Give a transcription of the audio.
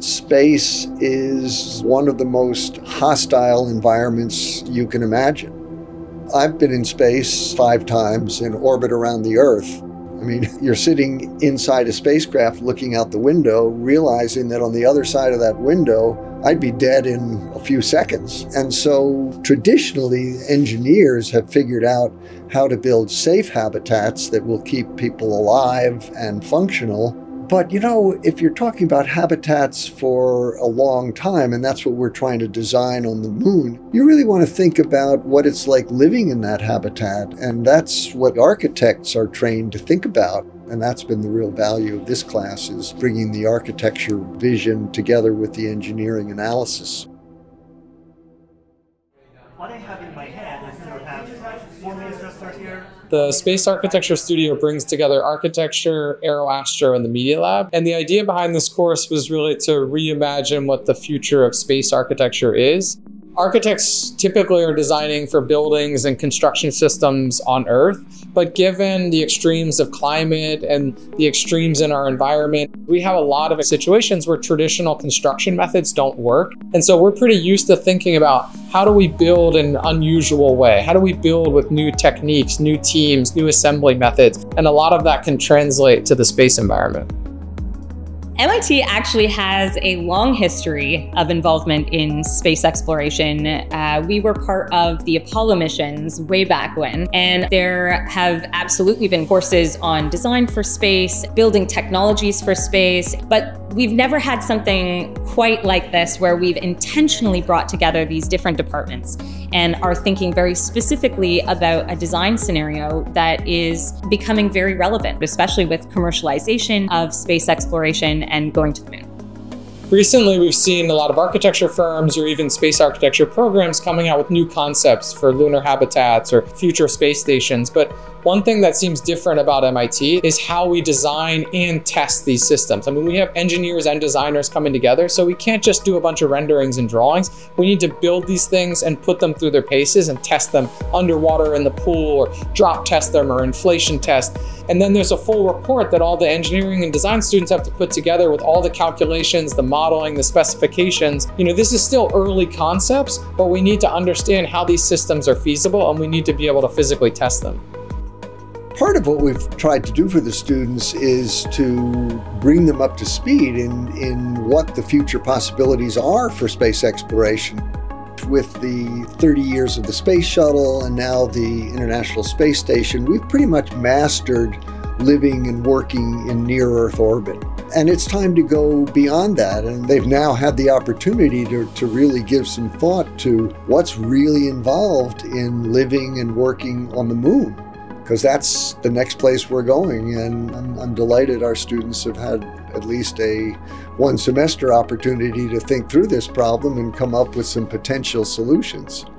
Space is one of the most hostile environments you can imagine. I've been in space 5 times in orbit around the Earth. I mean, you're sitting inside a spacecraft looking out the window, realizing that on the other side of that window, I'd be dead in a few seconds. And so traditionally, engineers have figured out how to build safe habitats that will keep people alive and functional. But you know, if you're talking about habitats for a long time, and that's what we're trying to design on the moon, you really want to think about what it's like living in that habitat. And that's what architects are trained to think about. And that's been the real value of this class, is bringing the architecture vision together with the engineering analysis. What I have in my hand is to have 4 minutes restart here. The Space Architecture Studio brings together architecture, aero-astro, and the media lab. And the idea behind this course was really to reimagine what the future of space architecture is. Architects typically are designing for buildings and construction systems on Earth, but given the extremes of climate and the extremes in our environment, we have a lot of situations where traditional construction methods don't work. And so we're pretty used to thinking about, how do we build in an unusual way? How do we build with new techniques, new teams, new assembly methods? And a lot of that can translate to the space environment. MIT actually has a long history of involvement in space exploration. We were part of the Apollo missions way back when, and there have absolutely been courses on design for space, building technologies for space, but we've never had something quite like this where we've intentionally brought together these different departments and are thinking very specifically about a design scenario that is becoming very relevant, especially with commercialization of space exploration and going to the moon. Recently, we've seen a lot of architecture firms or even space architecture programs coming out with new concepts for lunar habitats or future space stations. But one thing that seems different about MIT is how we design and test these systems. I mean, we have engineers and designers coming together, so we can't just do a bunch of renderings and drawings. We need to build these things and put them through their paces and test them underwater in the pool, or drop test them, or inflation test. And then there's a full report that all the engineering and design students have to put together with all the calculations, the modeling, the specifications. You know, this is still early concepts, but we need to understand how these systems are feasible, and we need to be able to physically test them. Part of what we've tried to do for the students is to bring them up to speed in what the future possibilities are for space exploration. With the 30 years of the space shuttle and now the International Space Station, we've pretty much mastered living and working in near-Earth orbit. And it's time to go beyond that. And they've now had the opportunity to really give some thought to what's really involved in living and working on the moon, because that's the next place we're going. And I'm delighted our students have had at least a 1 semester opportunity to think through this problem and come up with some potential solutions.